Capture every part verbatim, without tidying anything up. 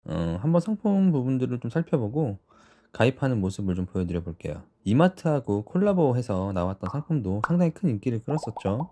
어, 한번 상품 부분들을 좀 살펴보고 가입하는 모습을 좀 보여드려 볼게요. 이마트하고 콜라보해서 나왔던 상품도 상당히 큰 인기를 끌었었죠.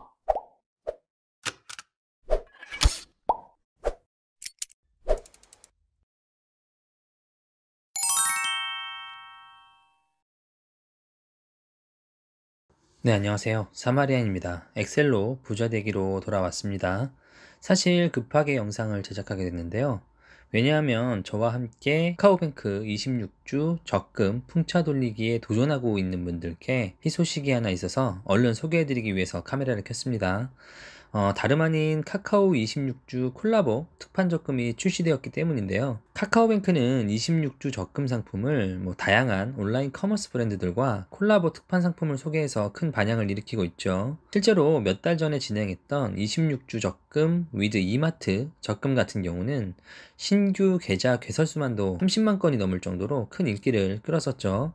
네, 안녕하세요. 사마리안입니다. 엑셀로 부자 되기로 돌아왔습니다. 사실 급하게 영상을 제작하게 됐는데요. 왜냐하면 저와 함께 카카오뱅크 이십육 주 적금 풍차 돌리기에 도전하고 있는 분들께 희소식이 하나 있어서 얼른 소개해드리기 위해서 카메라를 켰습니다. 어, 다름 아닌 카카오 이십육 주 콜라보 특판 적금이 출시되었기 때문인데요. 카카오뱅크는 이십육 주 적금 상품을 뭐 다양한 온라인 커머스 브랜드들과 콜라보 특판 상품을 소개해서 큰 반향을 일으키고 있죠. 실제로 몇 달 전에 진행했던 이십육 주 적금 위드 이마트 적금 같은 경우는 신규 계좌 개설수만도 삼십만 건이 넘을 정도로 큰 인기를 끌었었죠.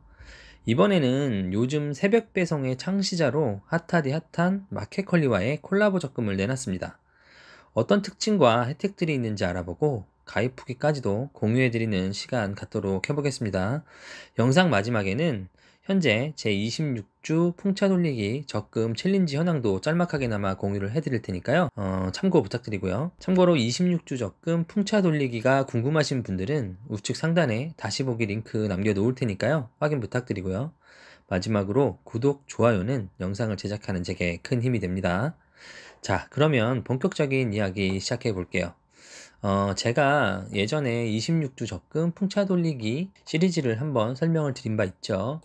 이번에는 요즘 새벽 배송의 창시자로 핫하디 핫한 마켓컬리와의 콜라보 적금을 내놨습니다. 어떤 특징과 혜택들이 있는지 알아보고 가입 후기까지도 공유해드리는 시간 갖도록 해보겠습니다. 영상 마지막에는 현재 제이십육 주 풍차 돌리기 적금 챌린지 현황도 짤막하게나마 공유를 해드릴 테니까요. 어, 참고 부탁드리고요. 참고로 이십육 주 적금 풍차 돌리기가 궁금하신 분들은 우측 상단에 다시 보기 링크 남겨놓을 테니까요. 확인 부탁드리고요. 마지막으로 구독, 좋아요는 영상을 제작하는 제게 큰 힘이 됩니다. 자, 그러면 본격적인 이야기 시작해 볼게요. 어, 제가 예전에 이십육 주 적금 풍차 돌리기 시리즈를 한번 설명을 드린 바 있죠.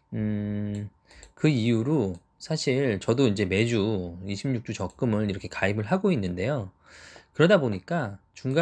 음, 그 이후로 사실 저도 이제 매주 이십육 주 적금을 이렇게 가입을 하고 있는데요. 그러다 보니까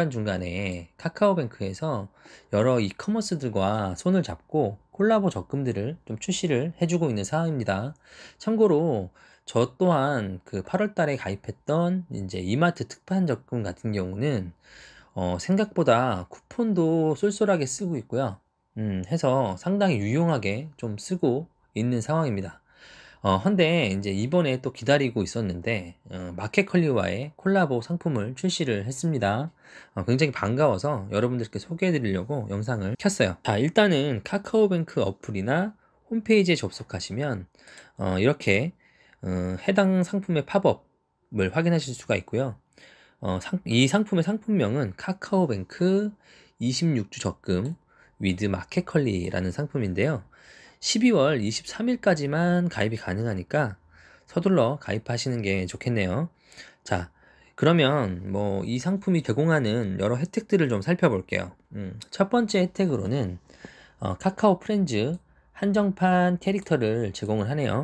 중간중간에 카카오뱅크에서 여러 이커머스들과 손을 잡고 콜라보 적금들을 좀 출시를 해주고 있는 상황입니다. 참고로 저 또한 그 팔월 달에 가입했던 이제 이마트 특판 적금 같은 경우는 어, 생각보다 쿠폰도 쏠쏠하게 쓰고 있고요. 음, 해서 상당히 유용하게 좀 쓰고 있는 상황입니다. 어, 헌데 이제 이번에 또 기다리고 있었는데 어, 마켓컬리와의 콜라보 상품을 출시를 했습니다. 어, 굉장히 반가워서 여러분들께 소개해 드리려고 영상을 켰어요. 자, 일단은 카카오뱅크 어플이나 홈페이지에 접속하시면 어, 이렇게 어, 해당 상품의 팝업을 확인하실 수가 있고요. 어, 상, 이 상품의 상품명은 카카오뱅크 이십육 주 적금 위드 마켓컬리라는 상품인데요. 십이월 이십삼일까지만 가입이 가능하니까 서둘러 가입하시는 게 좋겠네요. 자, 그러면 뭐 이 상품이 제공하는 여러 혜택들을 좀 살펴볼게요. 음, 첫 번째 혜택으로는 어, 카카오 프렌즈 한정판 캐릭터를 제공을 하네요.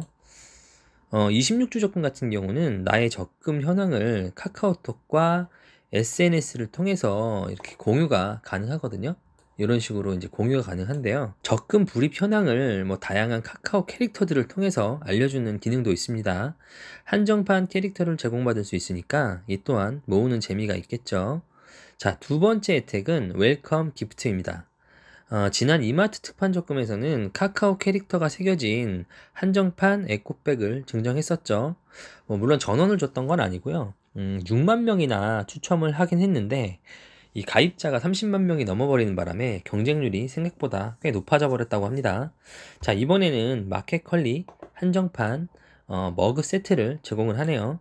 어, 이십육 주 적금 같은 경우는 나의 적금 현황을 카카오톡과 에스엔에스를 통해서 이렇게 공유가 가능하거든요. 이런 식으로 이제 공유가 가능한데요. 적금 불입 현황을 뭐 다양한 카카오 캐릭터들을 통해서 알려주는 기능도 있습니다. 한정판 캐릭터를 제공받을 수 있으니까 이 또한 모으는 재미가 있겠죠. 자, 두 번째 혜택은 웰컴 기프트입니다. 어, 지난 이마트 특판 적금에서는 카카오 캐릭터가 새겨진 한정판 에코백을 증정했었죠. 뭐 물론 전원을 줬던 건 아니고요. 음, 육만 명이나 추첨을 하긴 했는데 이 가입자가 삼십만 명이 넘어버리는 바람에 경쟁률이 생각보다 꽤 높아져 버렸다고 합니다. 자, 이번에는 마켓컬리 한정판 어, 머그 세트를 제공을 하네요.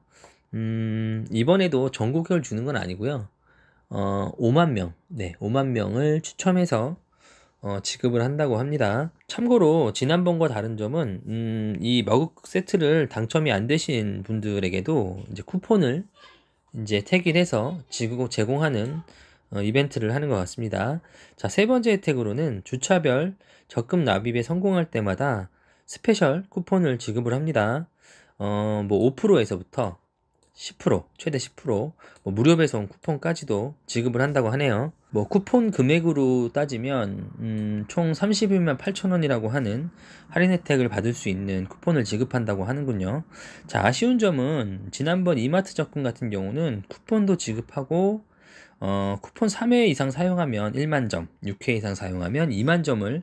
음, 이번에도 전국을 주는 건 아니고요. 어, 오만 명, 네, 오만 명을 추첨해서 어, 지급을 한다고 합니다. 참고로 지난번과 다른 점은 음, 이 머그 세트를 당첨이 안 되신 분들에게도 이제 쿠폰을 이제 태기해서 지급 제공하는 어, 이벤트를 하는 것 같습니다. 자, 세 번째 혜택으로는 주차별 적금 납입에 성공할 때마다 스페셜 쿠폰을 지급을 합니다. 어, 뭐 오 퍼센트에서부터 십 퍼센트, 최대 십 퍼센트, 뭐 무료 배송 쿠폰까지도 지급을 한다고 하네요. 뭐 쿠폰 금액으로 따지면 음, 총 삼십일만 팔천 원이라고 하는 할인 혜택을 받을 수 있는 쿠폰을 지급한다고 하는군요. 자, 아쉬운 점은 지난번 이마트 적금 같은 경우는 쿠폰도 지급하고 어, 쿠폰 삼 회 이상 사용하면 일만 점, 육 회 이상 사용하면 이만 점을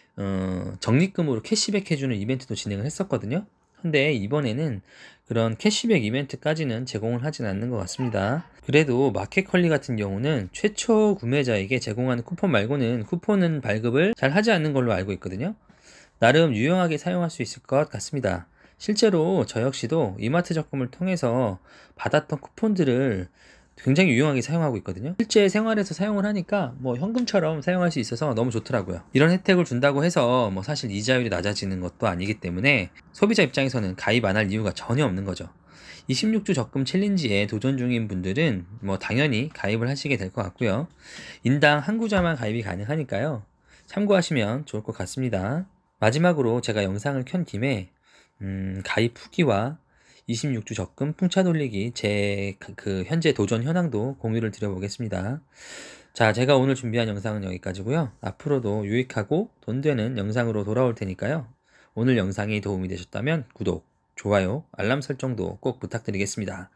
어, 적립금으로 캐시백 해주는 이벤트도 진행을 했었거든요. 근데 이번에는 그런 캐시백 이벤트까지는 제공을 하진 않는 것 같습니다. 그래도 마켓컬리 같은 경우는 최초 구매자에게 제공하는 쿠폰 말고는 쿠폰은 발급을 잘 하지 않는 걸로 알고 있거든요. 나름 유용하게 사용할 수 있을 것 같습니다. 실제로 저 역시도 이마트 적금을 통해서 받았던 쿠폰들을 굉장히 유용하게 사용하고 있거든요. 실제 생활에서 사용을 하니까 뭐 현금처럼 사용할 수 있어서 너무 좋더라고요. 이런 혜택을 준다고 해서 뭐 사실 이자율이 낮아지는 것도 아니기 때문에 소비자 입장에서는 가입 안 할 이유가 전혀 없는 거죠. 이십육 주 적금 챌린지에 도전 중인 분들은 뭐 당연히 가입을 하시게 될 것 같고요. 인당 한 구자만 가입이 가능하니까요. 참고하시면 좋을 것 같습니다. 마지막으로 제가 영상을 켠 김에 음, 가입 후기와 이십육 주 적금 풍차 돌리기 제 그 현재 도전 현황도 공유를 드려보겠습니다. 자, 제가 오늘 준비한 영상은 여기까지고요. 앞으로도 유익하고 돈 되는 영상으로 돌아올 테니까요. 오늘 영상이 도움이 되셨다면 구독, 좋아요, 알람 설정도 꼭 부탁드리겠습니다.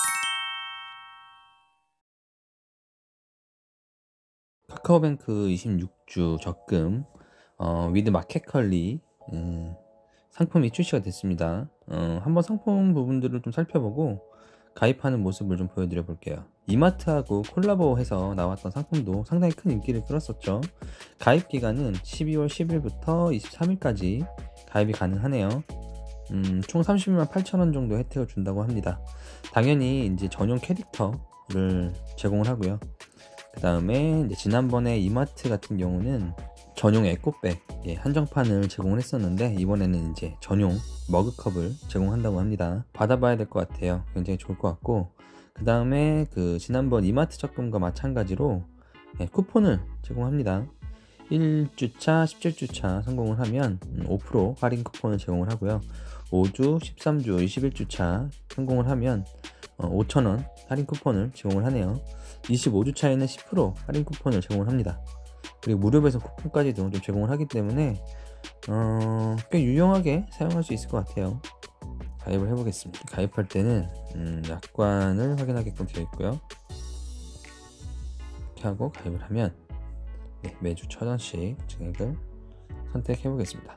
카카오뱅크 이십육 주 적금 어, 위드 마켓컬리 음, 상품이 출시가 됐습니다. 어, 한번 상품 부분들을 좀 살펴보고 가입하는 모습을 좀 보여드려 볼게요. 이마트하고 콜라보해서 나왔던 상품도 상당히 큰 인기를 끌었었죠. 가입 기간은 십이월 십일부터 이십삼일까지 가입이 가능하네요. 음, 총 삼십이만 팔천 원 정도 혜택을 준다고 합니다. 당연히 이제 전용 캐릭터를 제공을 하고요. 그 다음에 이제 지난번에 이마트 같은 경우는 전용 에코백 예, 한정판을 제공을 했었는데 이번에는 이제 전용 머그컵을 제공한다고 합니다. 받아봐야 될 것 같아요. 굉장히 좋을 것 같고, 그 다음에 그 지난번 이마트 적금과 마찬가지로 예, 쿠폰을 제공합니다. 일 주차, 십칠 주차 성공을 하면 오 퍼센트 할인 쿠폰을 제공을 하고요. 오 주, 십삼 주, 이십일 주차 성공을 하면 오천 원 할인 쿠폰을 제공을 하네요. 이십오 주차에는 십 퍼센트 할인 쿠폰을 제공을 합니다. 그리고 무료 배송 쿠폰까지도 좀 제공을 하기 때문에 어, 꽤 유용하게 사용할 수 있을 것 같아요. 가입을 해보겠습니다. 가입할 때는 음, 약관을 확인하게끔 되어 있고요. 이렇게 하고 가입을 하면 네, 매주 천 원씩 증액을 선택해 보겠습니다.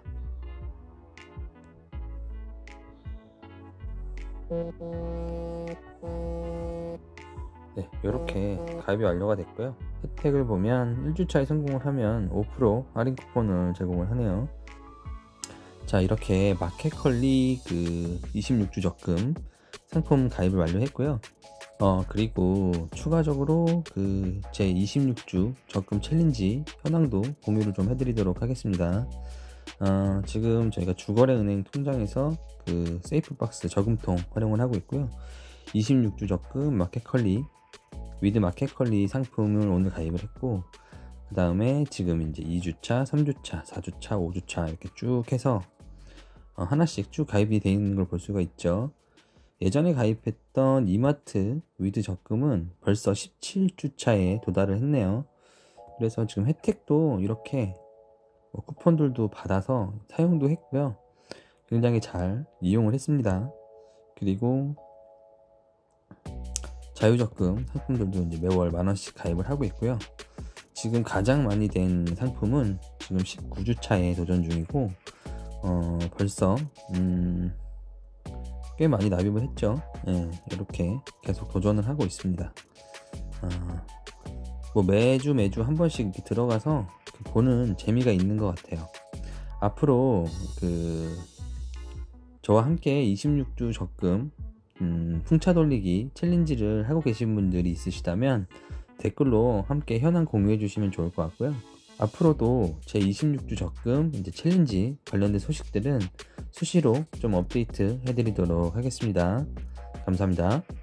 네, 이렇게 가입이 완료가 됐고요. 혜택을 보면 일 주차에 성공을 하면 오 퍼센트 할인 쿠폰을 제공을 하네요. 자, 이렇게 마켓컬리 그 이십육 주 적금 상품 가입을 완료했고요. 어 그리고 추가적으로 그 제 이십육 주 적금 챌린지 현황도 공유를 좀 해드리도록 하겠습니다. 어, 지금 저희가 주거래은행 통장에서 그 세이프박스 저금통 활용을 하고 있고요. 이십육 주 적금 마켓컬리 위드 마켓컬리 상품을 오늘 가입을 했고, 그 다음에 지금 이제 이 주차, 삼 주차, 사 주차, 오 주차 이렇게 쭉 해서 어, 하나씩 쭉 가입이 되어 있는 걸 볼 수가 있죠. 예전에 가입했던 이마트 위드 적금은 벌써 십칠 주차에 도달을 했네요. 그래서 지금 혜택도 이렇게 뭐 쿠폰들도 받아서 사용도 했고요. 굉장히 잘 이용을 했습니다. 그리고 자유적금 상품들도 이제 매월 만원씩 가입을 하고 있고요. 지금 가장 많이 된 상품은 지금 십구 주차에 도전 중이고, 어, 벌써 음, 꽤 많이 납입을 했죠. 예, 이렇게 계속 도전을 하고 있습니다. 어, 뭐 매주 매주 한 번씩 이렇게 들어가서 보는 재미가 있는 것 같아요. 앞으로 그 저와 함께 이십육 주 적금 음, 풍차 돌리기 챌린지를 하고 계신 분들이 있으시다면 댓글로 함께 현황 공유해 주시면 좋을 것 같고요. 앞으로도 제 이십육 주 적금 이제 챌린지 관련된 소식들은 수시로 좀 업데이트 해드리도록 하겠습니다. 감사합니다.